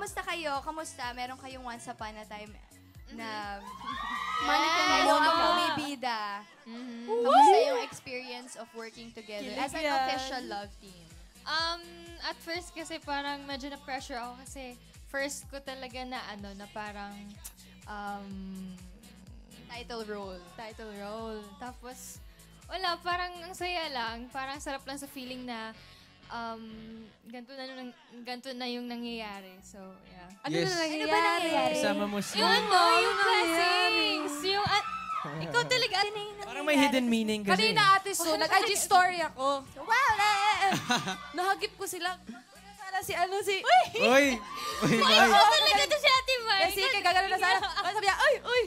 kamusta kayo? Kamusta? Meron kayong Wansapanataym na bumibida. Kamusta yung experience of working together as an official love team? At first kasi parang medyo na-pressure ako kasi first ko talaga na na parang title role. Tapos wala, parang ang saya lang. Parang sarap lang sa feeling na ganito na yung nangyayari. So, yeah. Ano na nangyayari? Kasama mo si... Yung blessings! Yung... ikaw talaga. Parang may hidden meaning kasi. Kanina ate so, nag-IG story ako. Wow! Nahagip ko sila. Sana si Uy! Ikaw talaga to si Ate Mai. Kasi gagano na sana. Sabi niya, uy!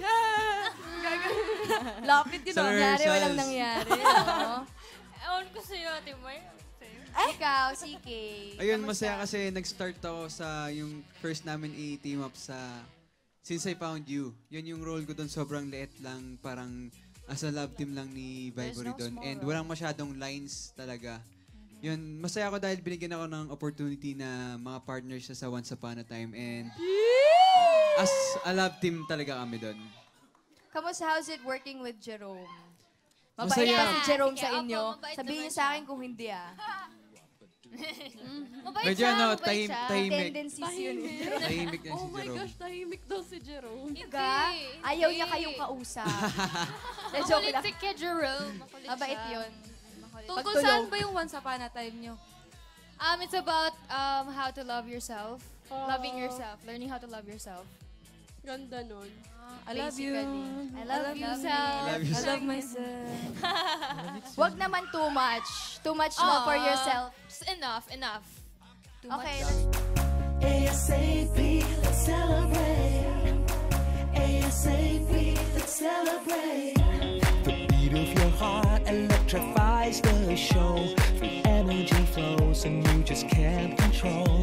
Lapit yun. Nangyari, walang nangyari. Ewan ko sa'yo, Ate Mai. Ikaw, CK. Ayun, masaya kasi nag-start ako sa yung first namin i-team up sa Since I Found You. Yun yung role ko doon, sobrang liit lang, parang as a love team lang ni Vivoree doon. And walang masyadong lines talaga. Yun, masaya ako dahil binigyan ako ng opportunity na mga partners siya sa Wansapanataym. And as a love team talaga kami doon. Kamusta, how's it working with Jerome? Mabait Masaya. ba si Jerome sa inyo? Sabihin niyo sa akin kung hindi Medyo tahimik. Tendencies yun. Tahimik yan si Oh my Jerome. gosh, tahimik daw si Jerome. Ayaw niya kayong kausap. Joke lang. Makulit si Jerome. Mabait yun. Tungkol saan ba yung Wansapanataym nyo? It's about how to love yourself. Loving yourself. Learning how to love yourself. Ganda nun. I love you. I love yourself. I love myself. Wag naman too much. Too much love for yourself. Just enough. Okay. ASAP, let's celebrate. ASAP, let's celebrate. The beat of your heart electrifies the show. The energy flows and you just can't control.